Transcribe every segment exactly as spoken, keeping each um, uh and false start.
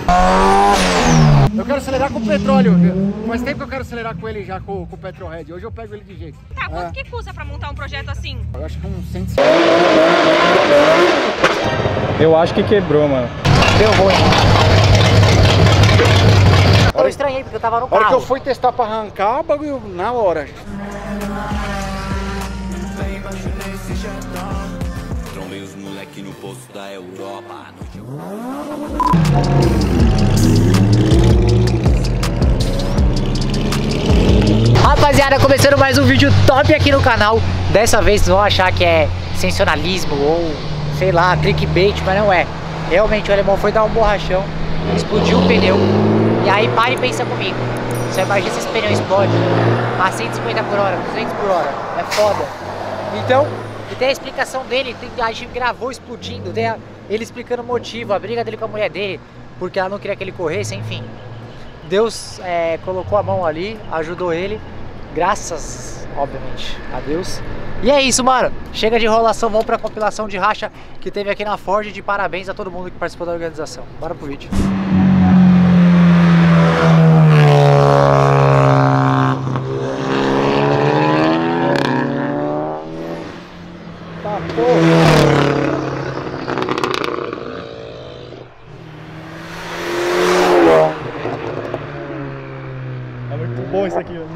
Eu quero acelerar com o petróleo, viu? Faz tempo que eu quero acelerar com ele já, com, com o Petrohead. Hoje eu pego ele de jeito. Tá, quanto é. que custa pra montar um projeto assim? Eu acho que uns cento e cinquenta. Eu acho que quebrou, mano. Deu ruim. Eu estranhei porque eu tava no carro. A hora que eu fui testar pra arrancar, o bagulho na hora. Trombei os moleque no posto da Europa. Rapaziada, começando mais um vídeo top aqui no canal. Dessa vez vocês vão achar que é sensacionalismo ou, sei lá, clickbait, mas não é. Realmente o alemão foi dar um borrachão, explodiu o pneu. E aí para e pensa comigo. Você imagina se esse pneu explode a cento e cinquenta por hora, duzentos por hora. É foda. Então, e tem a explicação dele, tem, a gente gravou explodindo, tem a, ele explicando o motivo, a briga dele com a mulher dele, porque ela não queria que ele corresse, enfim. Deus é, colocou a mão ali, ajudou ele, graças, obviamente, a Deus. E é isso, mano. Chega de enrolação, vamos pra compilação de racha que teve aqui na Ford. De parabéns a todo mundo que participou da organização. Bora pro vídeo. Tá, porra. É muito bom isso aqui, velho.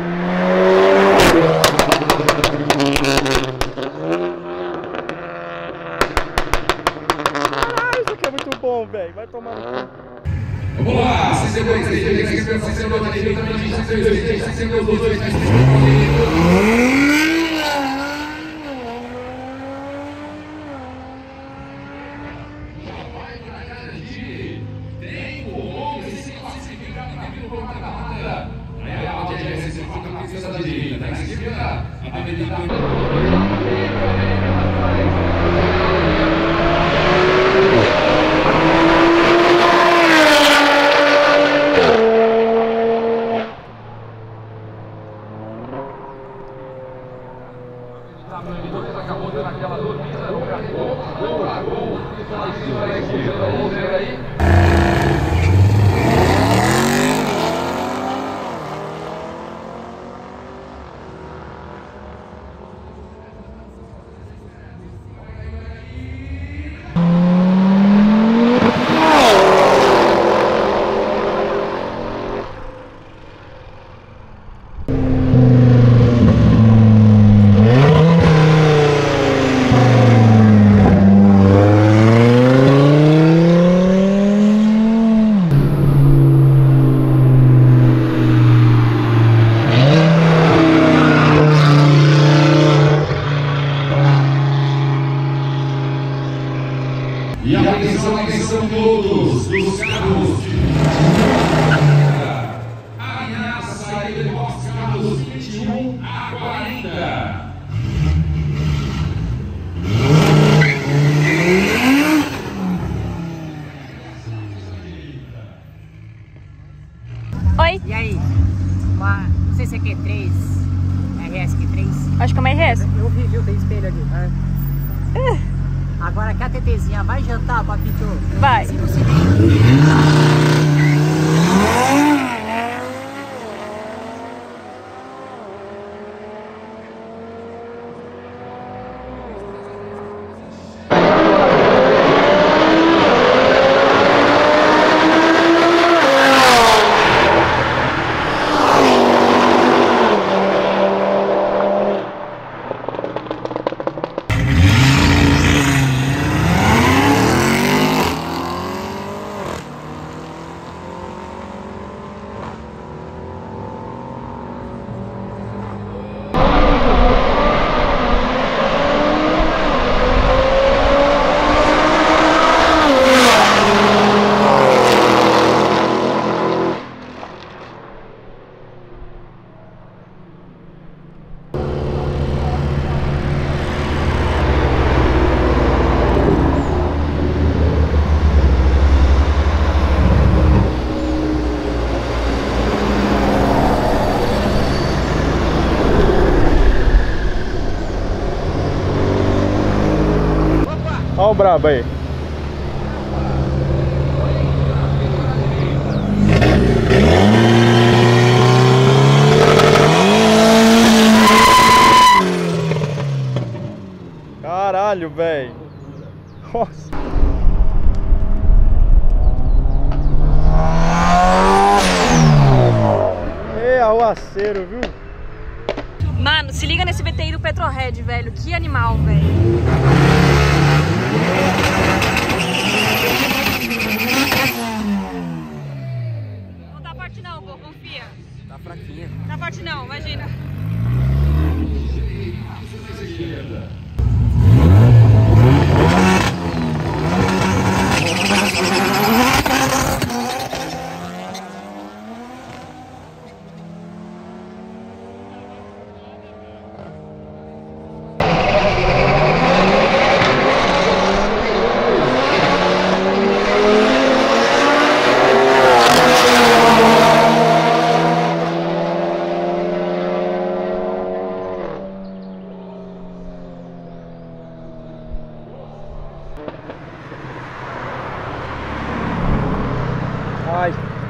Ah, isso aqui é muito bom, velho. Vai tomar no cu. Vamos lá, sessenta e dois, sessenta e dois, sessenta e dois, sessenta e dois, sessenta e dois, sessenta e dois, acabou dando aquela dormida no carro, não largou, aí. E atenção, atenção todos dos carros de alinhar a saída de box carros vinte e um a quarenta. Oi? E aí? Uma, não sei se é Q três, R S Q três. Acho que é uma R S. Eu vi, viu? Tem espelho ali, tá? Uh. Agora que a TTzinha vai jantar, papito? Vai. Se não se vê. Olha o brabo aí. aguaceiro, viu? Mano, se liga nesse V T I do Petrohead, velho. Que animal, velho. Não tá forte não, pô. Confia. Tá fraquinha. Tá forte não, imagina. Ai.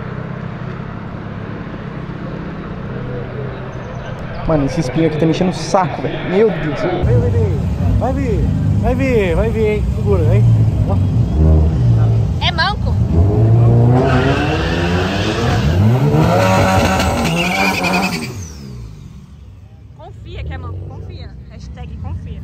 Mano, esse espinho aqui tá mexendo no saco, velho. Meu Deus. Vai, vai vir. Vai vir. Vai vir, vai vir, hein. Segura, hein. É manco. Confia que é manco, confia. Hashtag confia.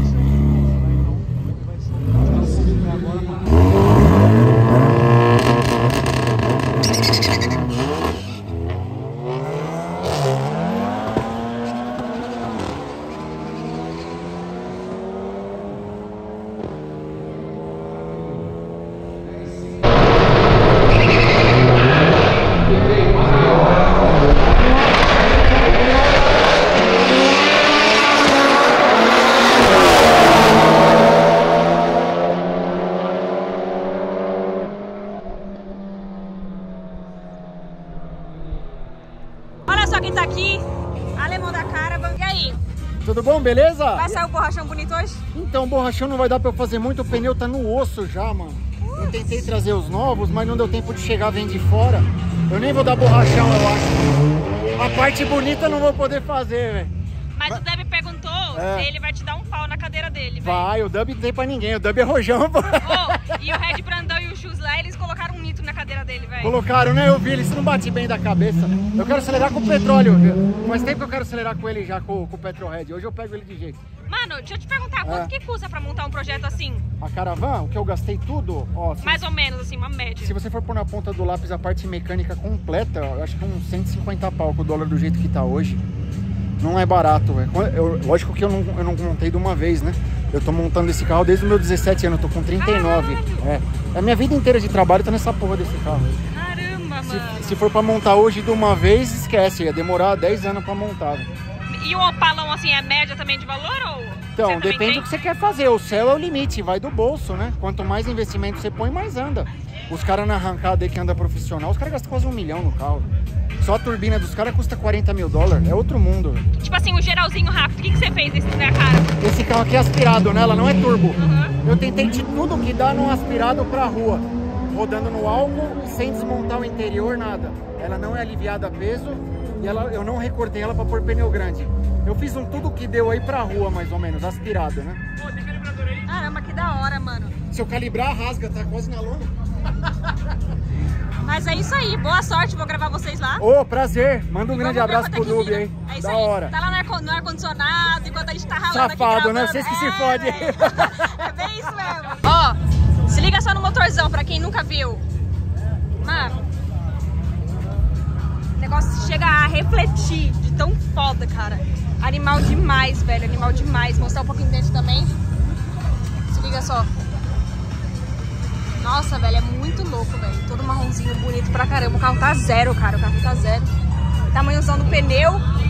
Olha só quem tá aqui, Alemão da Caravan. E aí? Tudo bom, beleza? Vai sair o borrachão bonito hoje? Então, o borrachão não vai dar pra eu fazer muito, o pneu tá no osso já, mano. Eu tentei trazer os novos, mas não deu tempo de chegar, vem de fora. Eu nem vou dar borrachão, eu acho. A parte bonita eu não vou poder fazer, velho. Mas o Dub perguntou É. se ele vai te dar um pau na cadeira dele, velho. Vai, o Dub não tem pra ninguém, o Dub é rojão, pô. Oh, e o Red Brandão e o Chus lá, eles colocaram um nitro na cadeira dele, velho. Colocaram, né? Eu vi, eles não bate bem da cabeça. Eu quero acelerar com o petróleo, viu? Faz tempo que eu quero acelerar com ele já, com, com o Petrohead. Hoje eu pego ele de jeito. Mano, deixa eu te perguntar, quanto É. que custa pra montar um projeto assim? A Caravan, o que eu gastei tudo, ó. Se, Mais ou menos, assim, uma média. se você for pôr na ponta do lápis a parte mecânica completa, eu acho que uns cento e cinquenta pau com o dólar do jeito que tá hoje. Não é barato, velho. Eu- Lógico que eu não, eu não montei de uma vez, né? Eu tô montando esse carro desde os meus dezessete anos, eu tô com trinta e nove. É. A minha vida inteira de trabalho tá nessa porra desse carro. Caramba, Se, mano. se for pra montar hoje de uma vez, esquece, ia demorar dez anos pra montar. Velho. E o opalão, assim, é média também de valor ou? Então, Você também depende tem? do que você quer fazer. O céu é o limite, vai do bolso, né? Quanto mais investimento você põe, mais anda. Os caras na arrancada aí que anda profissional, os caras gastam quase um milhão no carro. Só a turbina dos caras custa quarenta mil dólares. É outro mundo. Velho. Tipo assim, o geralzinho rápido, o que, que você fez nesse na cara? Esse carro aqui é aspirado, né? Ela não é turbo. Uhum. Eu tentei de tudo que dá num aspirado pra rua. Rodando no álcool, sem desmontar o interior, nada. Ela não é aliviada a peso e ela, eu não recortei ela pra pôr pneu grande. Eu fiz um tudo que deu aí pra rua, mais ou menos, aspirado, né? Caramba, que da hora, mano. Se eu calibrar, rasga, tá quase na lona. Mas é isso aí, boa sorte, vou gravar vocês lá. Ô, prazer. Manda um E grande vamos ver abraço quanto é pro que Noob vira. aí. É isso Da aí. hora. Tá lá no ar- no ar-condicionado, enquanto a gente tá ralando Safado, aqui né? gravando. Vocês que se É, fodem. velho. É bem isso mesmo. Ó, se liga só no motorzão, pra quem nunca viu. Mano, o negócio chega a refletir de tão foda, cara. Animal demais, velho, animal demais. Mostrar um pouquinho dentro também. Se liga só. Nossa, velho, é muito louco, velho. Todo marronzinho bonito pra caramba. O carro tá zero, cara. O carro tá zero. Tamanhozão do pneu.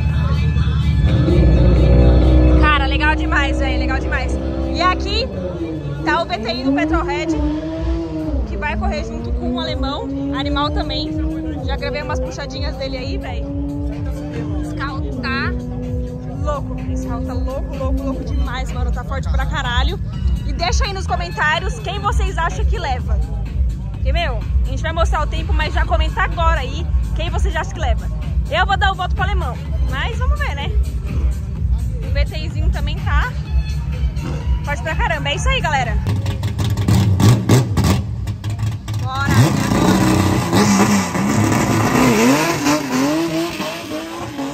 Cara, legal demais, velho. Legal demais. E aqui tá o V T I do Petrohead, que vai correr junto com o alemão. Animal também. Já gravei umas puxadinhas dele aí, velho. Esse carro tá louco. Esse carro tá louco, louco, louco demais, mano. Tá forte pra caralho. E deixa aí nos comentários quem vocês acham que leva. Porque, meu, a gente vai mostrar o tempo, mas já comenta agora aí quem vocês acham que leva. Eu vou dar o voto pro alemão, mas vamos ver, né? O VTIzinho também tá forte pra caramba. É isso aí, galera. Bora, agora.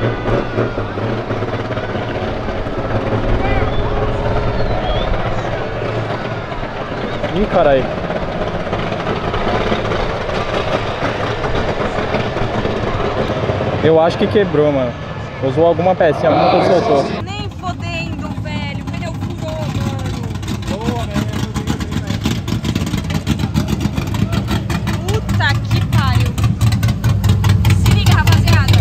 Ih, caralho. Eu acho que quebrou, mano. Usou alguma pecinha, alguma coisa soltou. Nem fodendo, velho. O pneu furou, mano. Puta que pariu. Se liga, rapaziada.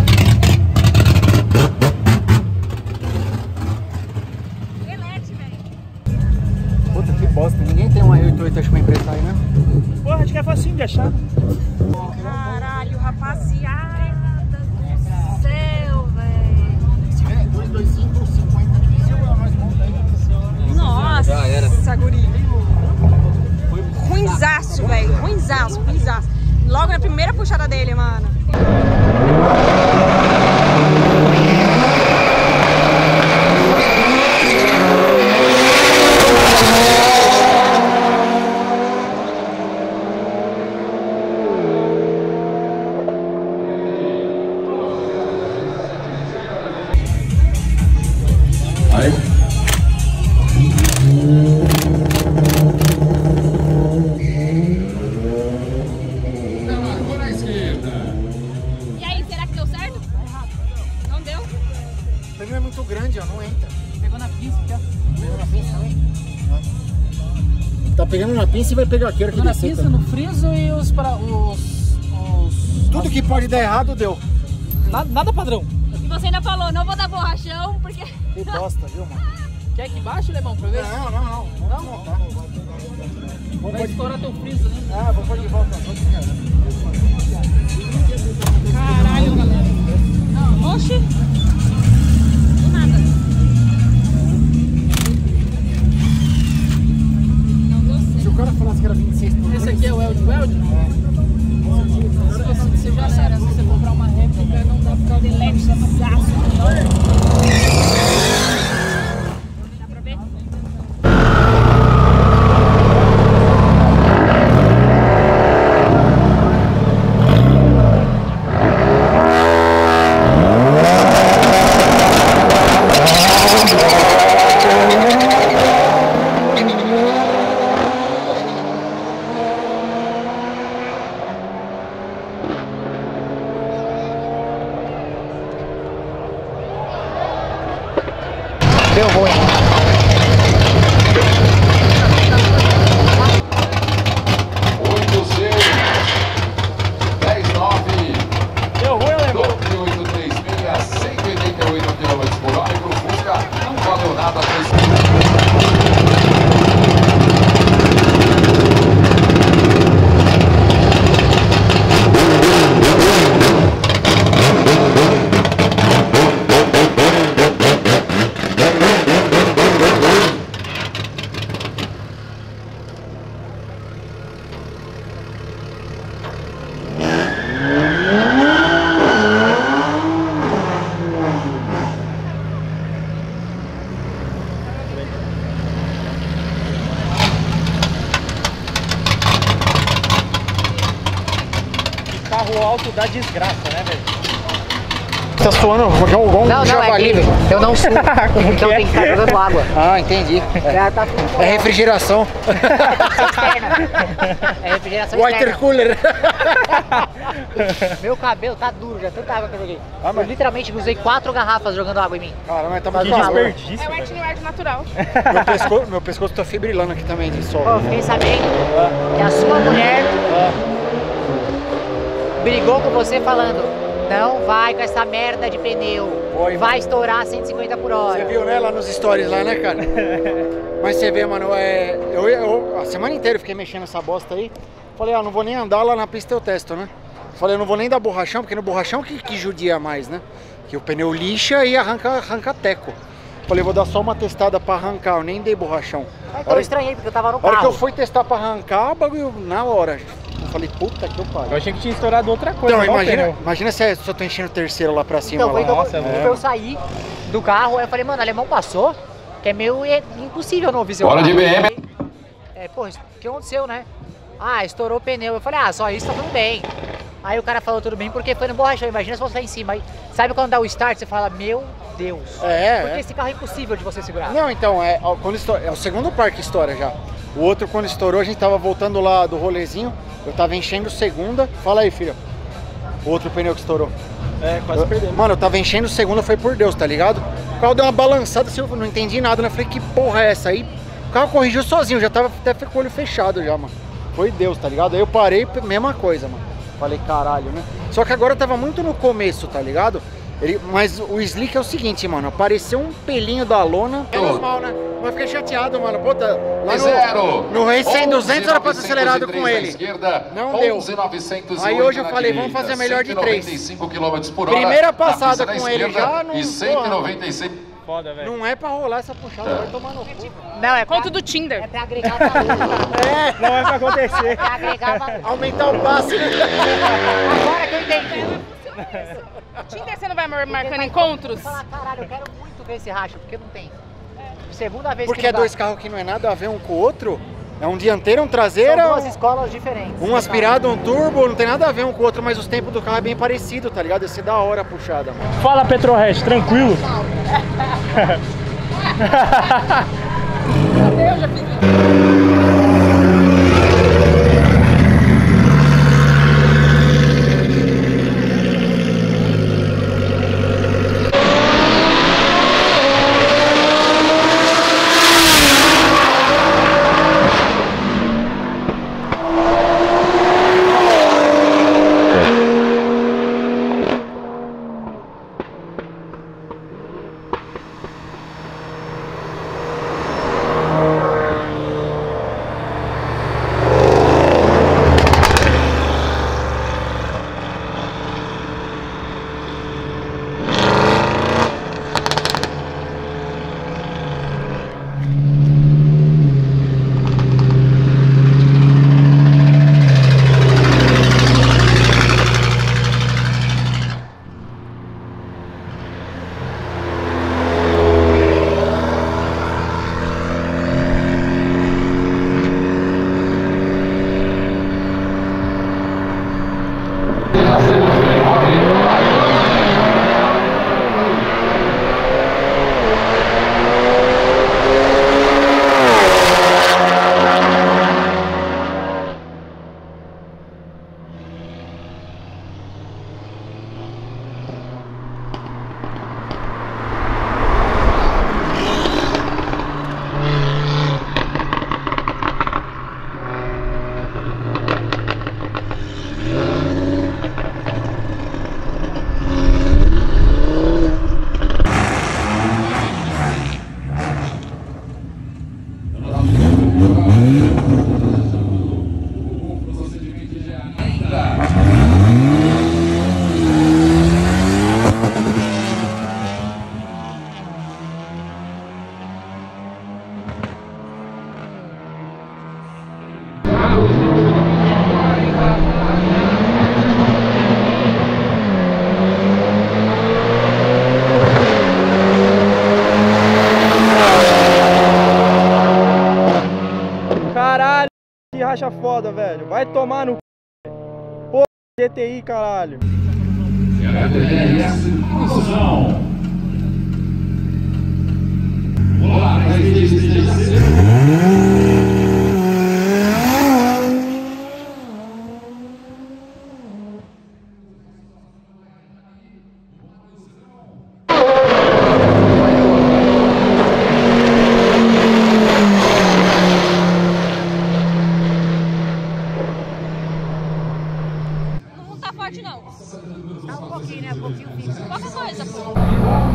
Delete, velho. Puta que bosta. Ninguém tem uma R oitenta e oito, acho que vai emprestar aí, né? Porra, acho que é facinho de achar. Caralho, rapaziada. Céu, velho. dois dois cinco, cinquenta diesel, nós monta aí. Nossa, Já era. guri. Ruinzaço, velho. Ruinzaço, ruinzaço. Logo na primeira puxada dele, mano. E aí, será que deu certo? Não deu? O pneu é muito grande, ó, não entra. Pegou na pista, ó. Pegou na pinça também? Tá pegando na pinça e vai pegar aqui, a hora que Na descer, pista, tá? no friso e os para os, os... Tudo que pode dar errado, deu. Nada, nada padrão. E você ainda falou, não vou dar borrachão, porque... Que bosta, viu, mano? Quer aqui embaixo, Lemão, pra ver? Não, não, não. Vamos montar. Vai estourar teu friso, né? Ah, vou pôr de volta. Caralho, galera. Não, oxi. Do nada. Não deu Se certo. o cara falasse que era vinte e seis por Esse aqui é o Weld Weld? Você já era, se você comprar uma réplica, não dá pra Delete essa desgraça. Dá pra ver? Deu ruim. oito seis, dez nove, Deu ruim, Alemão. doze oito três seis, cento e oitenta e oito quilômetros por hora. E pro Fusca não valeu nada. Carro alto da desgraça, né, velho? Tá suando igual igual um Não, não, é javali, que velho. eu não subo, então tem que estar jogando água. Ah, entendi. É, tá É refrigeração. É refrigeração Water externa. cooler. Meu cabelo tá duro, já tanta água que eu joguei. Ah, mas- Eu literalmente usei quatro garrafas jogando água em mim. Cara, mas tá Faz muito uma calor. Desperdício, É o velho. Etneward natural. Meu pescoço, meu pescoço tá fibrilando aqui também de sol. Pô, eu fiquei sabendo que a sua mulher brigou com você falando: não vai com essa merda de pneu, Foi. vai estourar cento e cinquenta por hora. Você viu, né, lá nos stories lá, né, cara? Mas você vê, mano, é, eu, eu a semana inteira eu fiquei mexendo essa bosta aí. Falei, ah, não vou nem andar lá na pista, eu testo, né? Falei, eu não vou nem dar borrachão, porque no borrachão que, que judia mais, né? Que o pneu lixa e arranca, arranca teco. Falei, vou dar só uma testada pra arrancar, eu nem dei borrachão. Então eu estranhei, porque eu tava no A hora que carro. eu fui testar pra arrancar, o bagulho na hora. Eu falei, puta que eu paro. Eu achei que tinha estourado outra coisa. Então, não o imagina, pneu. imagina se eu tô enchendo o terceiro lá pra cima. Então, foi lá. então, Nossa, quando é. eu saí do carro, aí eu falei, mano, o alemão passou, que é meio é, impossível não ouvir seu Bora carro. de B M. É, pô, o que aconteceu, né? Ah, estourou o pneu. Eu falei, ah, só isso tá tudo bem. Aí o cara falou tudo bem, porque foi no borrachão. Imagina se você tá em cima. Aí, sabe quando dá o start, você fala, meu Deus. É, Porque é. esse carro é impossível de você segurar. Não, então, é, ó, quando estoura, é o segundo par que estoura já. O outro, quando estourou, a gente tava voltando lá do rolezinho. Eu tava enchendo segunda. Fala aí, filho. O outro pneu que estourou. É, quase Eu, perdemos. mano, eu tava enchendo segunda, foi por Deus, tá ligado? O carro deu uma balançada, assim, eu não entendi nada, né? Falei, que porra é essa aí? O carro corrigiu sozinho, já tava até com o olho fechado já, mano. Foi Deus, tá ligado? Aí eu parei, mesma coisa, mano. Falei, caralho, né? Só que agora eu tava muito no começo, tá ligado? Ele, mas o slick é o seguinte, mano, apareceu um pelinho da lona. Menos mal, né? Mas fiquei chateado, mano. Puta, lá no, no Race cem duzentos era pra ser acelerado com ele. Esquerda, não deu. Aí hoje eu falei, vamos fazer melhor de três. Primeira passada com ele já, não, e cento e noventa e seis. Foda, velho. Não é pra rolar essa puxada, vai tomar no cu. Não, é pra, Conto do Tinder. é pra agregar valor. É, Não é pra acontecer. É pra agregar valor. aumentar o passe, né? Agora que eu entendi. Tinder você não vai mar- marcando encontros? Falar, caralho, eu quero muito ver esse racha, porque não tem. Segunda vez Porque que é não dá. dois carros que não é nada a ver um com o outro. É um dianteiro, um traseiro, São duas escolas diferentes. um aspirado, um turbo, não tem nada a ver um com o outro, mas os tempos do carro é bem parecido, tá ligado? Ia ser da hora a puxada, mano. Fala, Petrohead, tranquilo? Eu já fiz. Caralho, que racha foda, velho. Vai tomar no c... Pô, G T I, caralho. Não tá forte, não. Tá um pouquinho, né? Um pouquinho fixo. Qualquer coisa, pô.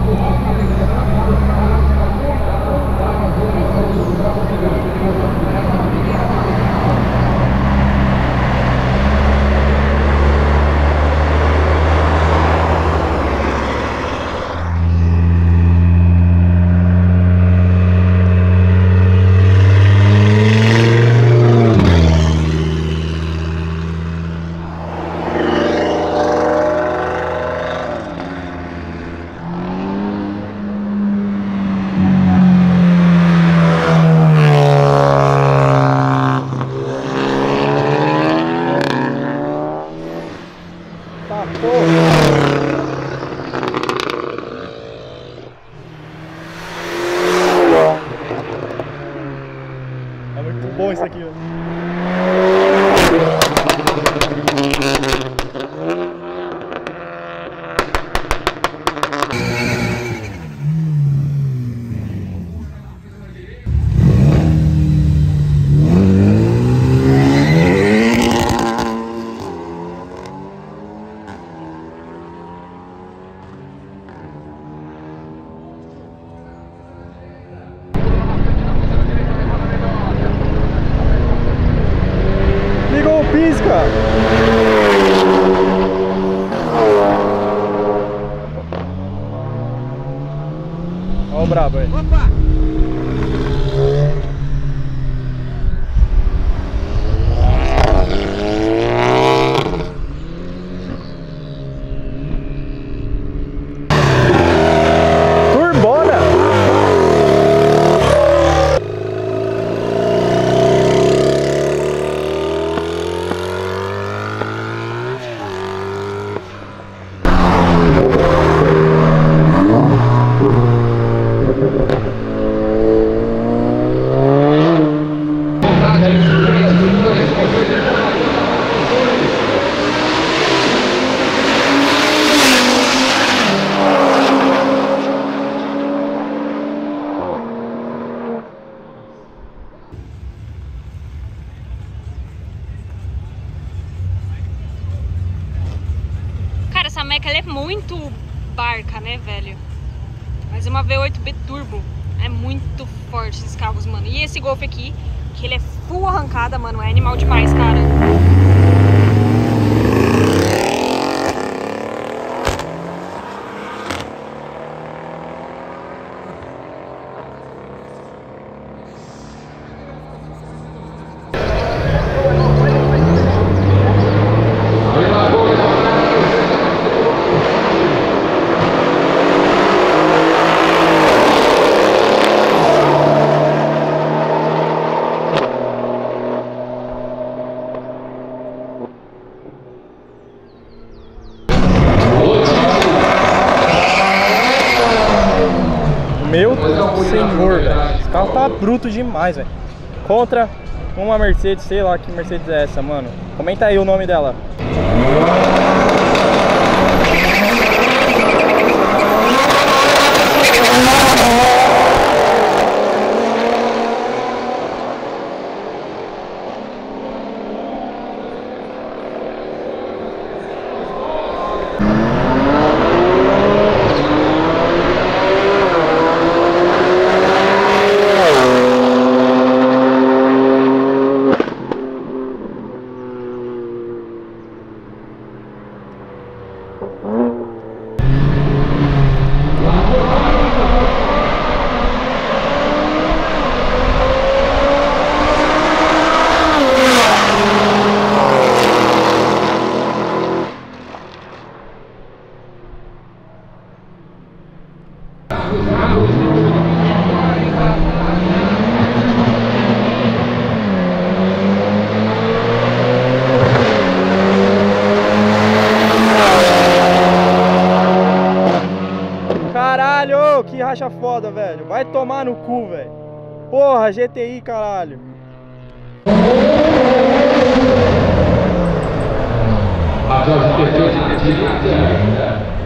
isca. Ó o brabo aí. Opa! Essa Meca ela é muito barca, né, velho? Mas uma V oito B Turbo é muito forte esses carros, mano. E esse Golf aqui, que ele é full arrancada, mano, é animal demais, cara. Meu senhor, velho. Esse carro tá bruto demais, velho. Contra uma Mercedes, sei lá que Mercedes é essa, mano. Comenta aí o nome dela. Caralho, que racha foda, velho. Vai tomar no cu, velho. Porra, G T I, caralho. A Jorge T T